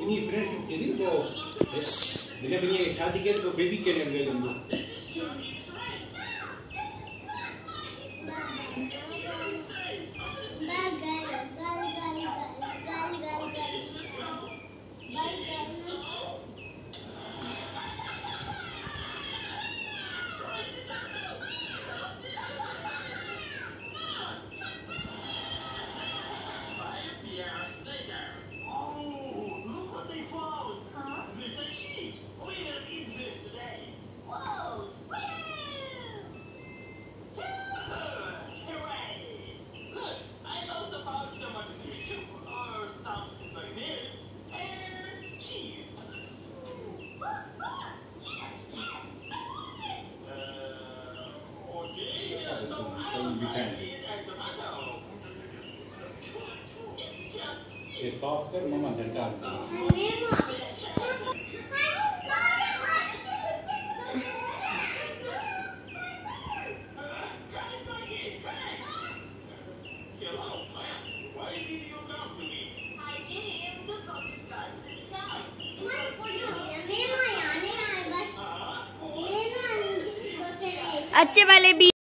इतनी फ्रेंडशिप थी वो मैंने अपनी शादी के तो बेबी के लिए गए हम लोग ये साफ कर मम्मा दरकार अच्छे वाले भी